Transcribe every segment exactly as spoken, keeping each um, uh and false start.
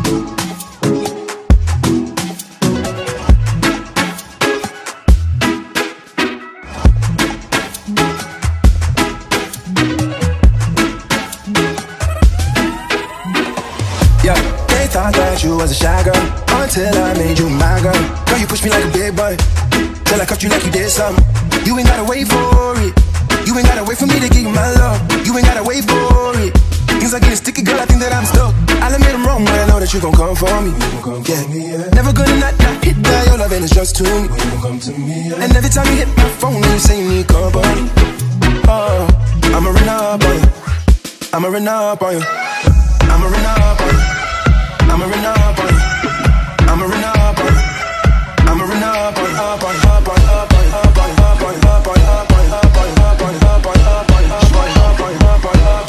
Thought that you was a shy girl until I made you my girl. Girl, you pushed me like a big boy till I cuffed you like you did something. You ain't gotta wait for it. You ain't gotta wait for me to give you my love. You ain't gotta wait for it. Things are getting sticky, girl, I think that I'm stuck. I'll admit I'm wrong, but I know that you gon' come for me. Come yeah. For me yeah. Never gonna not, not hit that. Your love and it's just to me. You come to me yeah. And every time you hit my phone, you say you need company. Oh, I'ma run up on you. I'ma run up on you. I'ma run up on you. I'ma run up on you. I'ma run up on you. I'ma run up on you. Up on you. Up on you. Up on you. Up on you. Up on you. Up on you. Up on you. Up on you. Up on you. Up on you. Up on you. Up on you. Up on you. Up on you. Up on you. Up on you. Up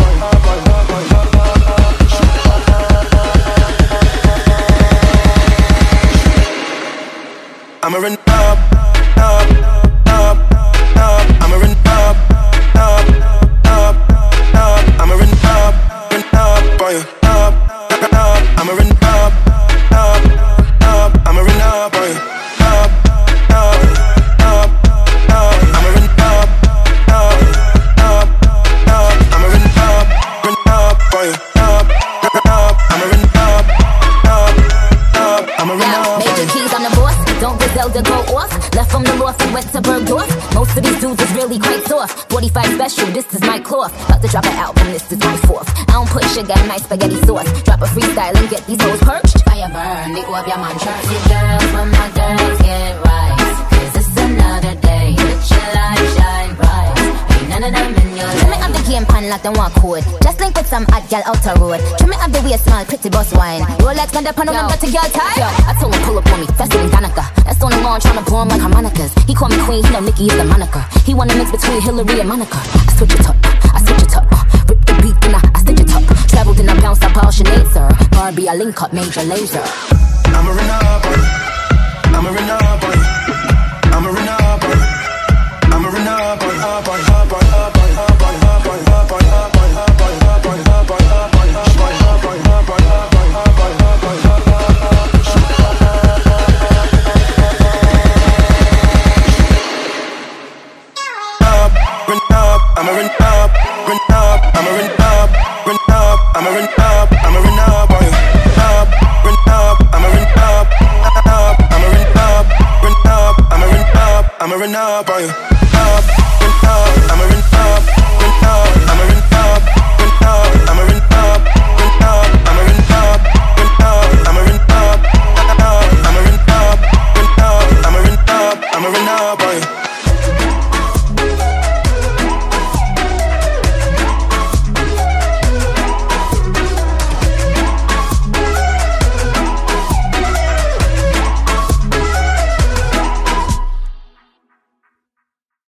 on you. I'ma run up, up, up, up. I'ma run up, up, up, up. I'ma run up, run up on you. Up, up. I'ma run up, up, up. I'ma run up on you. Up, up, up, up. I'ma run up, up, up, up. I'ma run up, run up on you. Up, up. I'ma run up, up, up. I'ma run up. Major keys on the boss. Don't Griselda go off. Left from the loft and went to Bergdorf. Most of these dudes is really quite soft. forty-five special, this is my cloth. About to drop an album, this is my fourth. I don't put sugar in my spaghetti sauce. Drop a freestyle and get these hoes perched. Fire burn, they go up your man church. See girls when my girls get right. Cause it's another day. Let your light shine bright. Ain't none of them in your life. Trim me up the game pan like them walk code. Just link with some hot gal out the road. Trim me up the way small, pretty boss wine. Rolex on the pan, remember to girl time. Yo, I told him pull up on me, faster than Danica. That's on the lawn tryna blow him like harmonicas. He call me queen, he know Nicki is the moniker. He wanna mix between Hillary and Monica. I switch it up, I switch it up. Rip the beat and I, I stitch it up. Traveled and I bounced up all Sinead, sir. Barbie, I link up Major Lazer. I'ma run up on you. I'ma run up on you.